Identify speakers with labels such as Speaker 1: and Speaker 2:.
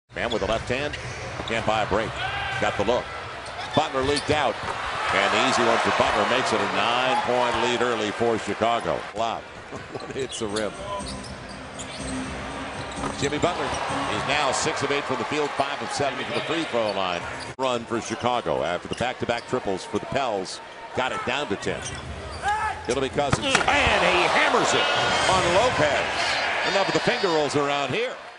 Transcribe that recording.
Speaker 1: Man with the left hand, can't buy a break. Got the look. Butler leaked out. And the easy one for Butler makes it a 9-point lead early for Chicago. Wow. Hits the rim. Jimmy Butler is now 6 of 8 from the field, 5 of 7 from the free throw line. Run for Chicago after the back-to-back triples for the Pels. Got it down to 10. It'll be Cousins. And he hammers it on Lopez. Enough of the finger rolls around here.